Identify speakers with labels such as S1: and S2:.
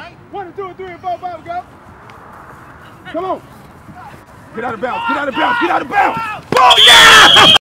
S1: 1 and 2 and 3 and 4, 5, go. Come on. Get out of bounds. Get out of bounds. Get out of bounds. Oh, yeah!